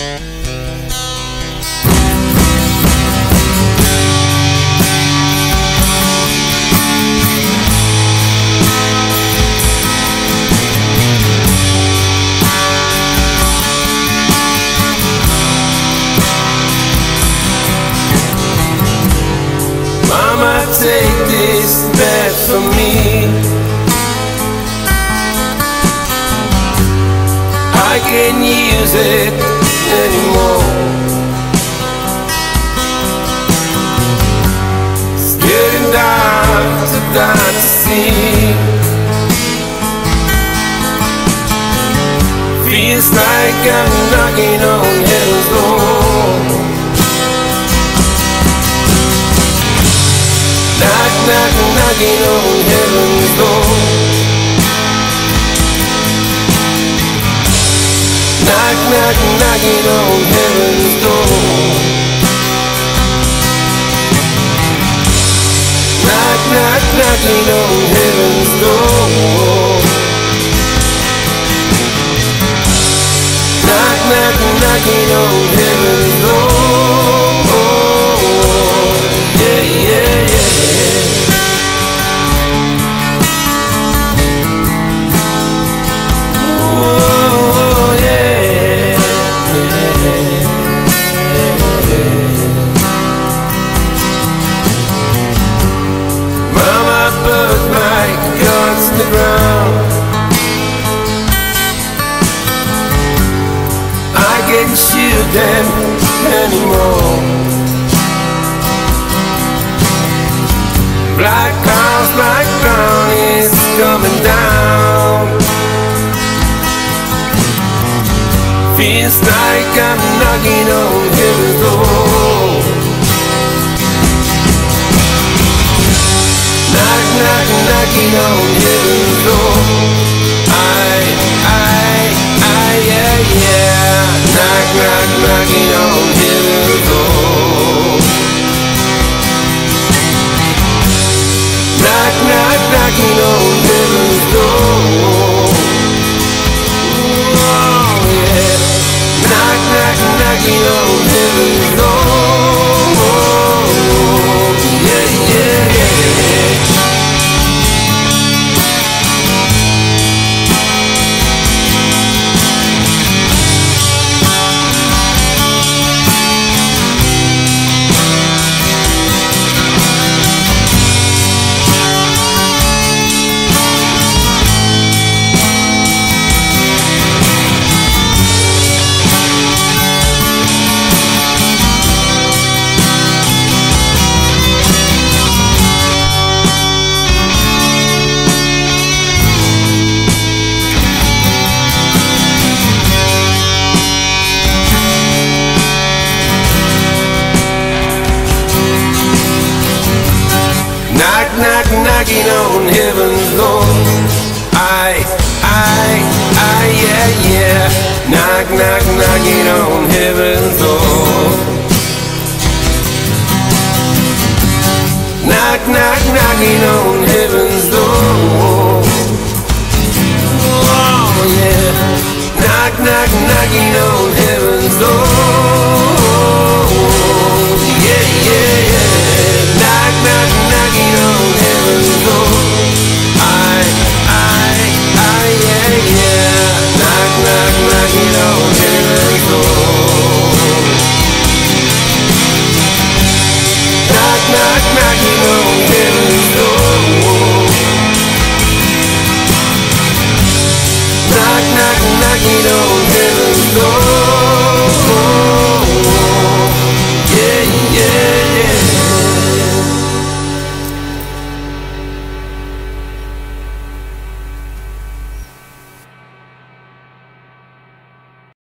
Take this bet from me. I can't use it anymore. It's getting dark to see. Feels like I'm knocking on heaven's door. Knock, knock, knocking on heaven's door. Knock, knock, knocking on heaven's door. Knock, knock, knocking on heaven's door. Knock, knock, knocking on heaven's door. Yeah, yeah, yeah. The ground. I can't shoot them anymore. Black crown is coming down. Feels like I'm knocking on heaven's door. Knock, knock, knocking on heaven's door. Yeah, yeah. Knock, knock, knocking on heaven's door. Knock, knock, knocking on heaven's door. Oh, yeah. Knock, knock, knocking on heaven's door. Yeah, yeah, yeah. Knock, knocking on heaven's door. Yeah, yeah. Knock, knock, knocking on heaven's door. Knock, knock, knocking on heaven's door. Oh, yeah. Knock, knock, knocking on heaven's door.